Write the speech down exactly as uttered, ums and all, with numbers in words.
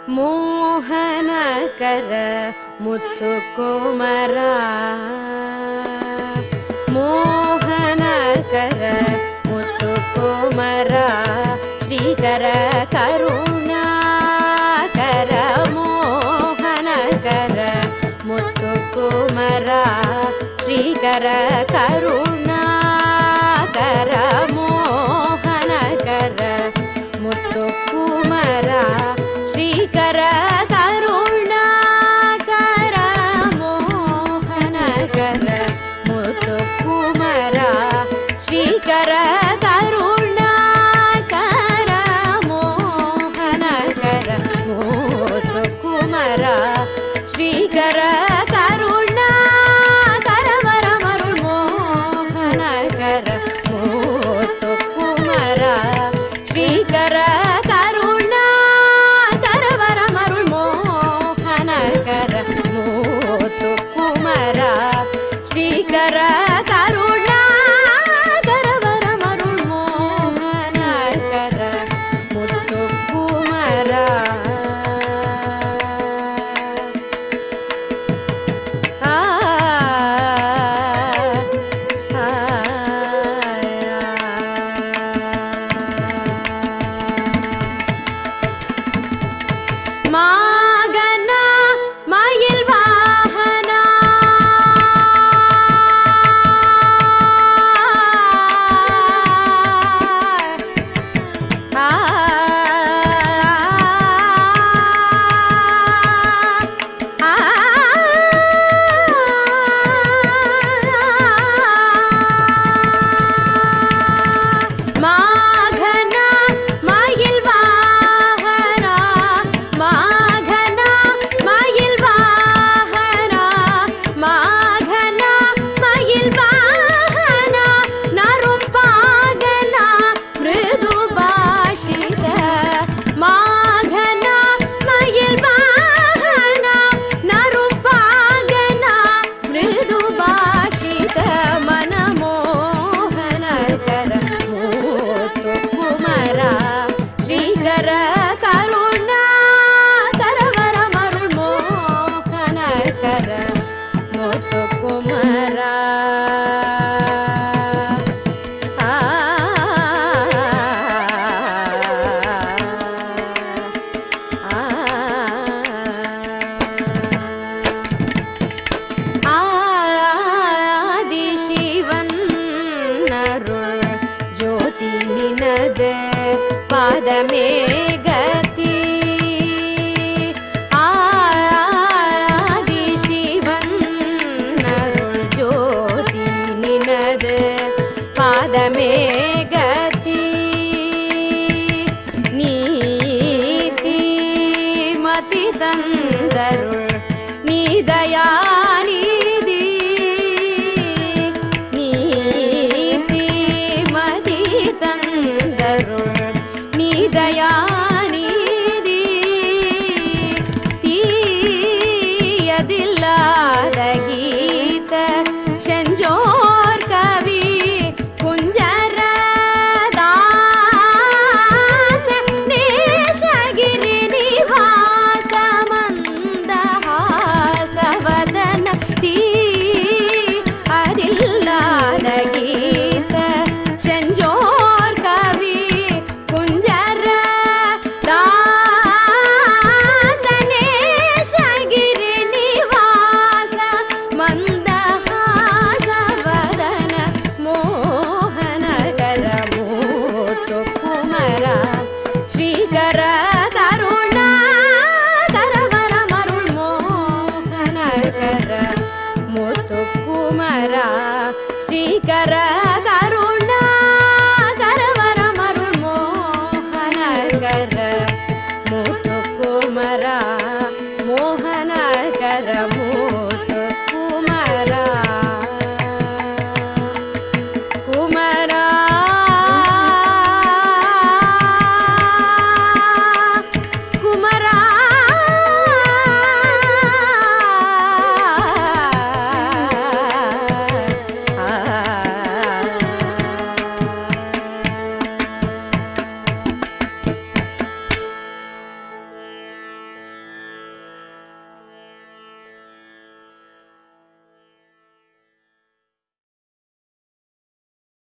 மோகனகர முத்துக்குமர மோகனகர முத்துக்குமர ஸ்ரீகர கருணாகர மோகனகர முத்துக்குமர ஸ்ரீகர கருணாகர மோகனகர முத்துக்குமர ஸ்ரீகர கருணாகர மோகனகர முத்துக்குமர ஸ்ரீகர கருணாகர மோகனகர முத்துக்குமர ஸ்ரீகர கருணாகர வரமருள் மோகனகர முத்துக்குமர ஸ்ரீகர ஸ்ரீகர கருணாகர வரமருள் மோகனகர முத்துக்குமர ஆ மாகன மயில் வாகனா பாதமே கதி ஆதி சிவன் அருள் ஜோதி நினது பாதமே கதி நீதி மதி தந்தருள் நீதயா நீதி நீதி மதி தந்தருள் தயாநிதி தீயதில்லாத கீத செஞ்சோர் கவி குஞ்சர தாச நேசகிரி நிவாச மந்தஹாசவதன தீயதில்லாத கீத செஞ்சோர் கவி ஸ்ரீகர கருணாகர வரமருள் மோகனகர முத்துக்குமர ஸ்ரீகர கரு